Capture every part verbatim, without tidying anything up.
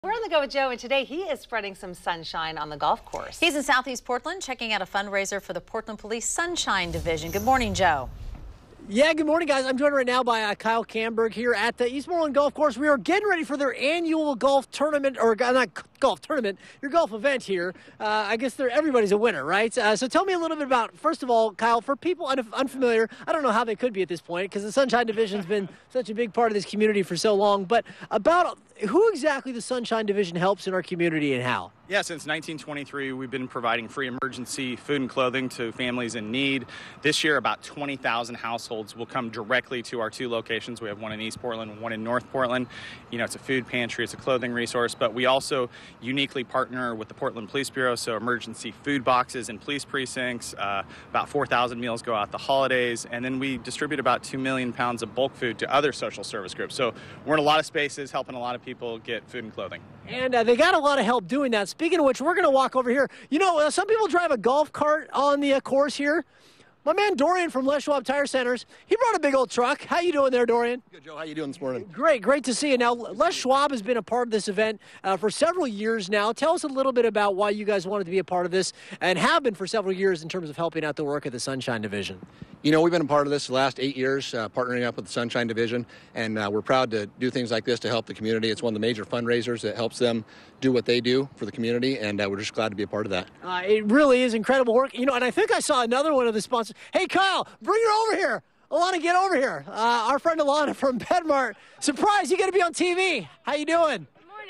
We're on the go with Joe, and today he is spreading some sunshine on the golf course. He's in Southeast Portland checking out a fundraiser for the Portland Police Sunshine Division. Good morning, Joe. Yeah, good morning, guys. I'm joined right now by uh, Kyle Camberg here at the Eastmoreland Golf Course. We are getting ready for their annual golf tournament, or uh, not golf tournament, your golf event here. Uh, I guess they're, everybody's a winner, right? Uh, so tell me a little bit about, first of all, Kyle, for people un unfamiliar, I don't know how they could be at this point because the Sunshine Division's been such a big part of this community for so long, but about who exactly the Sunshine Division helps in our community and how? Yeah, since nineteen twenty-three, we've been providing free emergency food and clothing to families in need. This year, about twenty thousand households will come directly to our two locations. We have one in East Portland and one in North Portland. You know, it's a food pantry, it's a clothing resource, but we also uniquely partner with the Portland Police Bureau, so emergency food boxes in police precincts. Uh, about four thousand meals go out the holidays, and then we distribute about two million pounds of bulk food to other social service groups. So we're in a lot of spaces, helping a lot of people get food and clothing. And uh, they got a lot of help doing that. Speaking of which, we're going to walk over here. You know, uh, some people drive a golf cart on the uh, course here. My man Dorian from Les Schwab Tire Centers, he brought a big old truck. How you doing there, Dorian? Good, Joe. How you doing this morning? Great, great to see you. Now, Les Schwab has been a part of this event uh, for several years now. Tell us a little bit about why you guys wanted to be a part of this and have been for several years in terms of helping out the work of the Sunshine Division. You know, we've been a part of this the last eight years, uh, partnering up with the Sunshine Division, and uh, we're proud to do things like this to help the community. It's one of the major fundraisers that helps them do what they do for the community, and uh, we're just glad to be a part of that. Uh, it really is incredible work. You know, and I think I saw another one of the sponsors. Hey, Kyle, bring her over here. Alana, get over here. Uh, our friend Alana from Bedmart. Surprise, you got to be on T V. How you doing?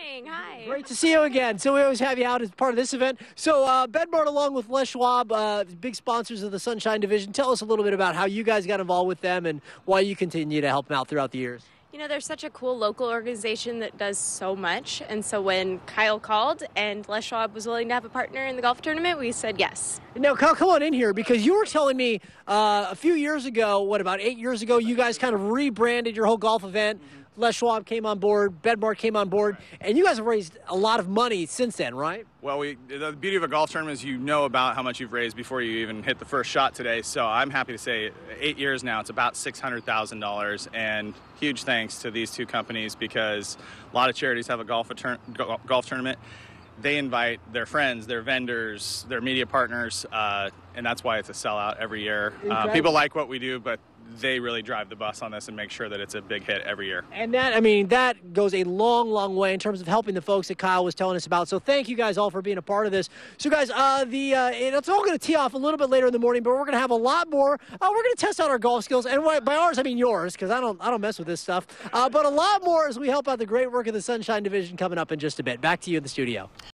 Hi. Great to see you again. So we always have you out as part of this event. So uh, Bedmart, along with Les Schwab, uh, big sponsors of the Sunshine Division. Tell us a little bit about how you guys got involved with them and why you continue to help them out throughout the years. You know, they're such a cool local organization that does so much. And so when Kyle called and Les Schwab was willing to have a partner in the golf tournament, we said yes. Now, Kyle, come on in here because you were telling me uh, a few years ago, what, about eight years ago, you guys kind of rebranded your whole golf event. Mm-hmm. Les Schwab came on board, Bedmart came on board, and you guys have raised a lot of money since then, right? Well, we, the beauty of a golf tournament is you know about how much you've raised before you even hit the first shot today. So I'm happy to say eight years now, it's about six hundred thousand dollars. And huge thanks to these two companies because a lot of charities have a golf, a golf tournament. They invite their friends, their vendors, their media partners, uh, and that's why it's a sellout every year. Uh, people like what we do, but they really drive the bus on this and make sure that it's a big hit every year. And that, I mean, that goes a long, long way in terms of helping the folks that Kyle was telling us about. So thank you guys all for being a part of this. So guys, uh, the uh, it's all going to tee off a little bit later in the morning, but we're going to have a lot more. Uh, we're going to test out our golf skills, and by ours I mean yours, because I don't, I don't mess with this stuff. Uh, but a lot more as we help out the great work of the Sunshine Division coming up in just a bit. Back to you in the studio.